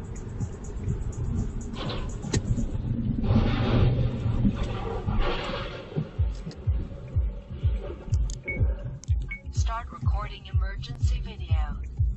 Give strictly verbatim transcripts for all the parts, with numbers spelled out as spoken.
Start recording emergency video.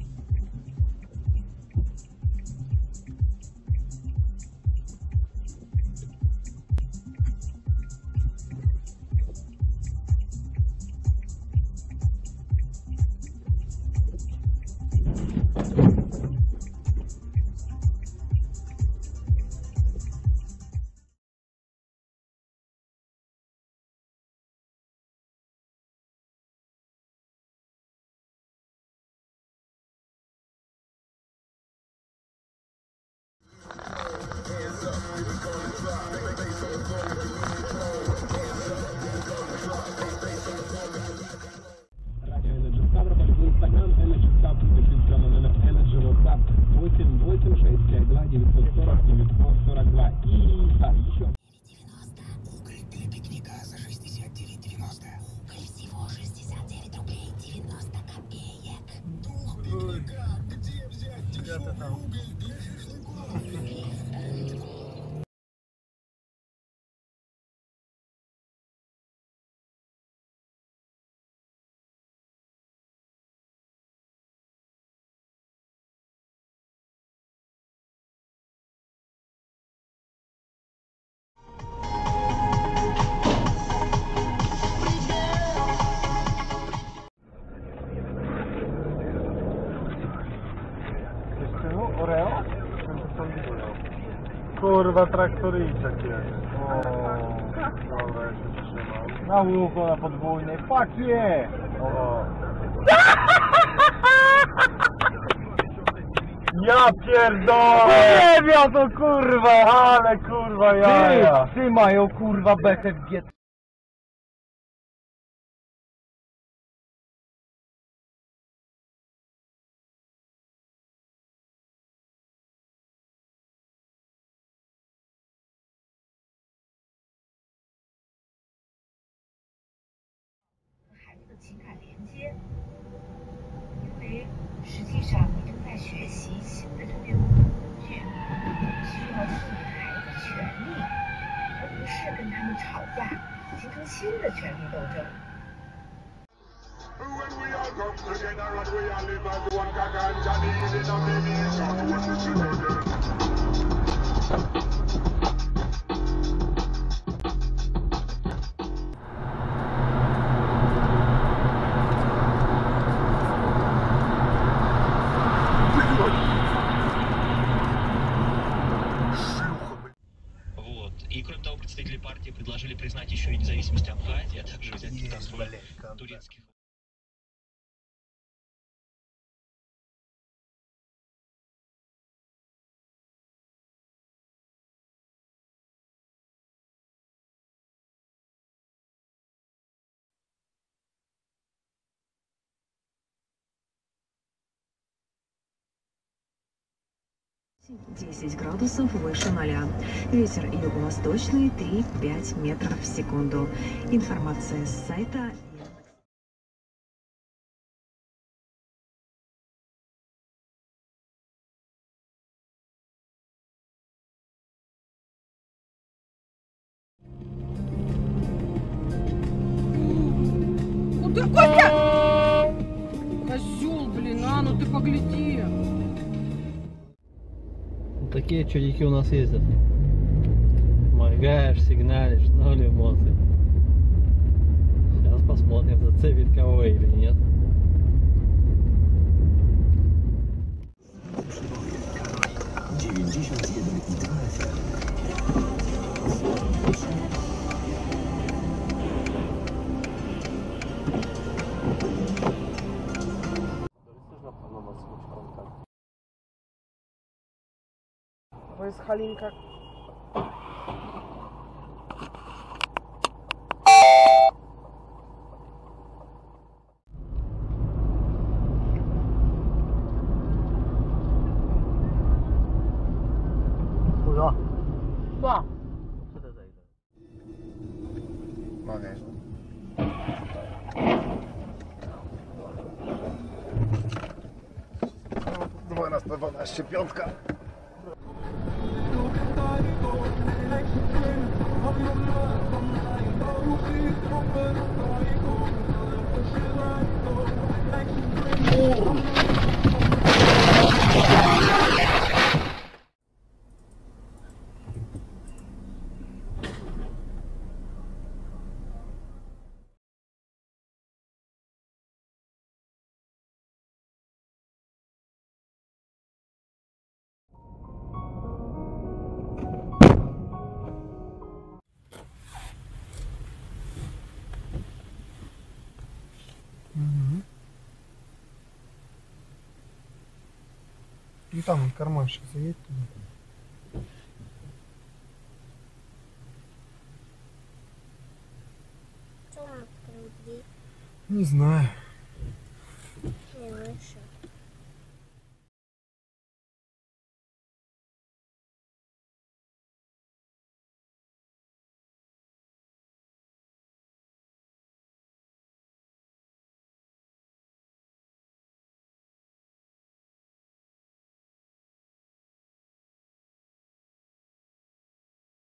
Radio Energy Ставрополь в Instagram Energy Club, телефон номер Energy WhatsApp восемь восемь шесть пять два девятьсот сорок девятьсот сорок два. И так, еще. Уголь для пикника за шестьдесят девять девяносто. Уголь всего шестьдесят девять рублей девяносто копеек. Дух пикника, где взять дешевый уголь для шашлыков? Oreo? Kurwa, traktoryjczak jest. O, dobra, ja się trzymam. Na łuko na podwójnej. Fuck yeah! O. Ja pierdolę! Nie wiem to kurwa, ale kurwa jaja. Ty, ty mają kurwa bechę w G T. 孩子的情感连接，因为实际上你正在学习新的这类工具，需要赋予孩子权利，而不是跟他们吵架，形成新的权力斗争。 Вот. И кроме того, представители партии предложили признать еще и независимость Абхазии, а также взять свой турецкий. десять градусов выше ноля. Ветер юго-восточный три-пять метров в секунду. Информация с сайта. Куда, Костя? Козел, блин, а ну ты погляди. Такие чудики у нас ездят. Моргаешь, сигналишь, ноль эмоций. Сейчас посмотрим, зацепит кого или нет. девяносто один и два эф эм. To jest Halinka. Kurde. Ba. Mogę. dwanaście, dwanaście, piątka. И там карманчик заедь туда. Что он открыл дверь? Не знаю. Не вышел.